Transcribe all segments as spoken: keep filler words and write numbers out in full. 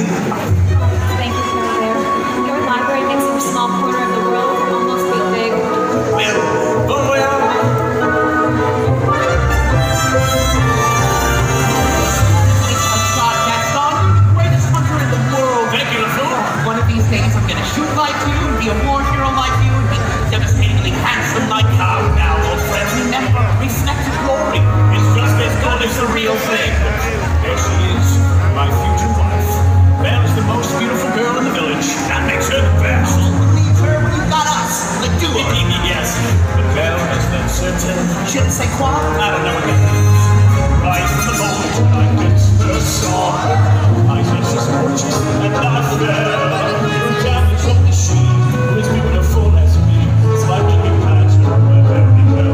you. Thank you, Carol Bear. Your library makes a small corner of the world almost feel big. Well, bon voyage. One of these days I'm gonna shoot like you, and be a war hero like you, and be devastatingly handsome like you. Now, now, old friend, remember, respect and glory is just as good as the real thing. There she is, my future wife. Belle's the most beautiful girl in the village. That makes her the best. Leave her when you got us. Like, do it. Yes, but Belle has been certain. Je ne sais quoi. I don't know what it means. Right from the moment I get her song, I say she's gorgeous and not fair. Damn, it's only she who is beautiful as me. It's like a new passion wherever we go.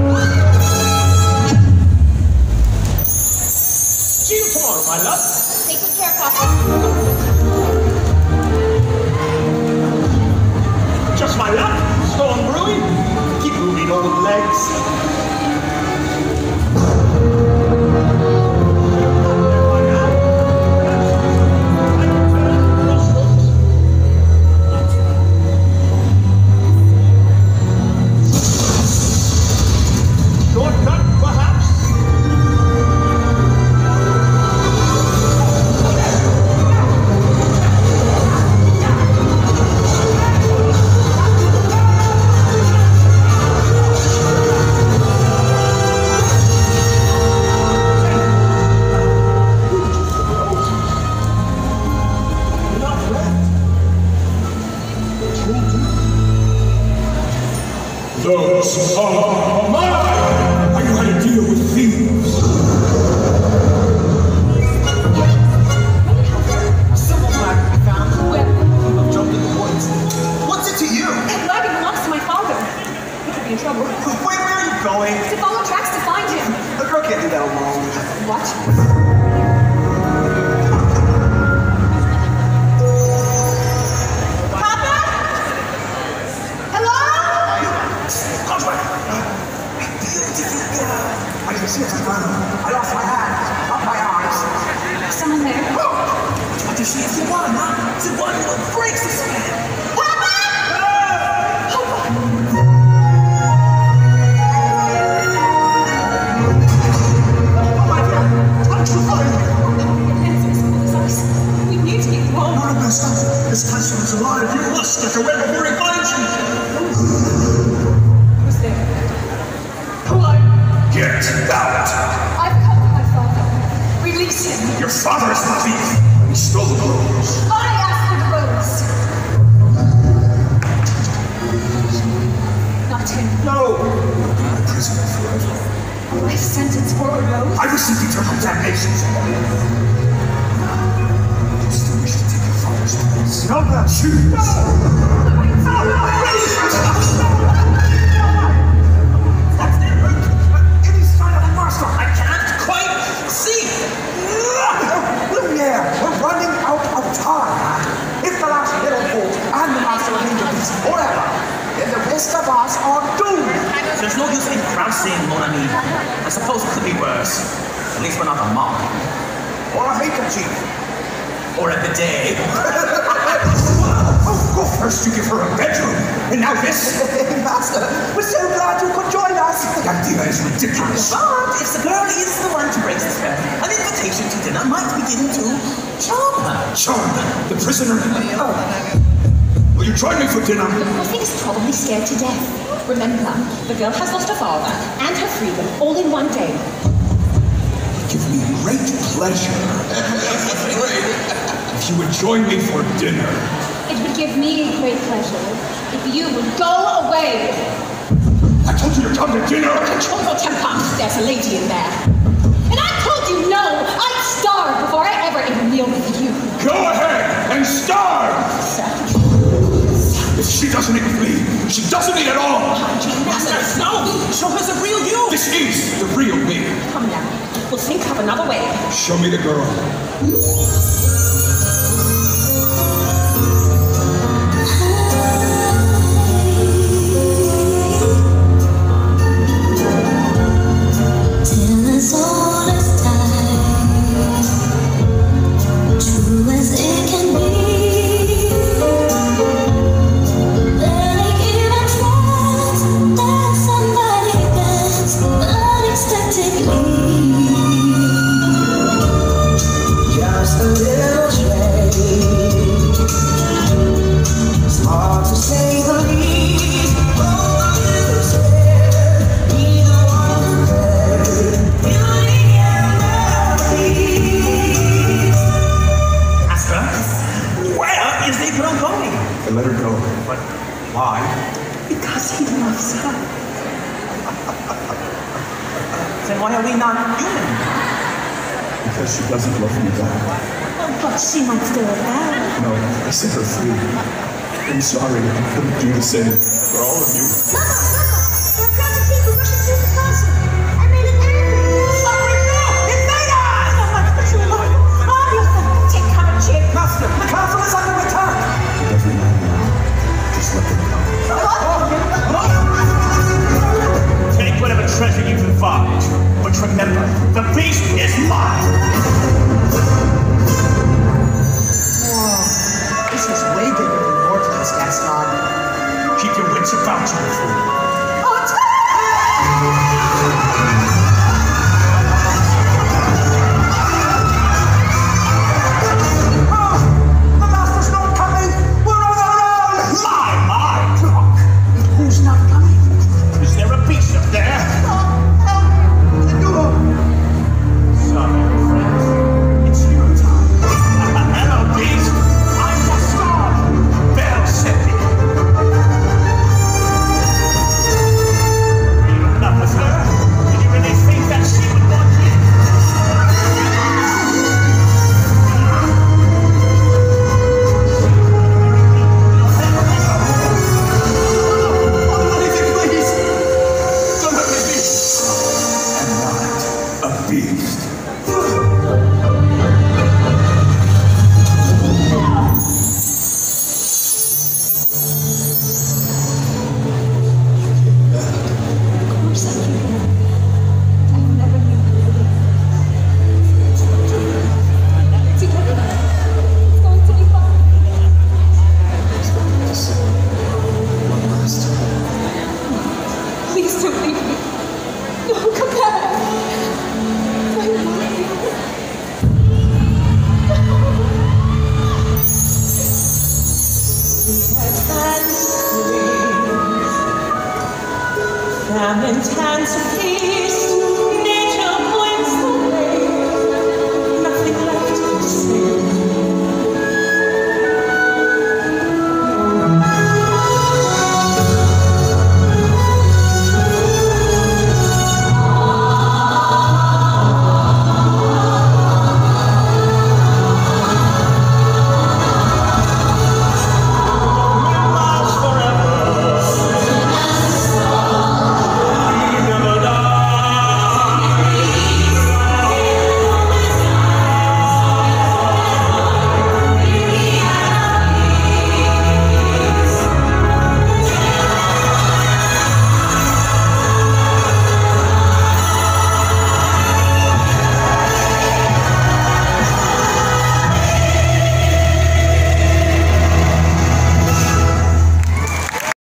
See you tomorrow, my love. Take good care, Papa. Just my luck. Storm brewing. Keep moving, old legs. Those are mine! I know how to deal with thieves. Someone might be found. Where? I've jumped in the woods. What's it to you? That wagon belongs to my father. He could be in trouble. Wait, where are you going? To follow tracks to find him. A girl can't do that alone. What? See if I found him. I lost my hat, not my eyes. Someone there. What does she have to want? The one who breaks his head. Papa! Papa! Oh my God! How did you find me? Your answers, precise. We need to get you home. Not a mess up. This country is alive. You must get away before he finds you. Who's there? Who are you? Get out! I've come to my father. Release him. Your father is the thief. He stole the rose. I asked for the rose. Not him. No! I'm a prisoner forever. A life sentence for a rose? I received eternal damnation. You still wish to take your father's place? No, not choose. I can't quite see. Lumiere, we're running out of time. If the last little bolt and the master remain with us forever, then the rest of us are doomed. There's no use in prancing, mon ami. I suppose it could be worse. At least we're not a mob. Or a handkerchief. Or a bidet. Oh, go first, you give her a bedroom, and now this. Master, we're so glad you could join us. The idea is ridiculous. But if the girl is the one to break the spell, an invitation to dinner might begin to charm her. Charm the prisoner. Oh. Will you join me for dinner? I think he's probably scared to death. Remember, the girl has lost her father and her freedom all in one day. Give me great pleasure. If you would join me for dinner. It would give me great pleasure if you would go away. I told you to come to dinner. Control your temper. There's a lady in there. And I told you no. I'd starve before I ever ate a meal with you. Go ahead and starve. If she doesn't eat with me, she doesn't eat at all. Master, no! Show her the real you! This is the real me. Come now. We'll think of another way. Show me the girl. Till as old as time, true as it can be. But why? Because he loves her. Then why are we not human? Because she doesn't love me back. Oh, but she might still have. No, I set her free. I'm sorry, I couldn't do the same for all of you. Mama!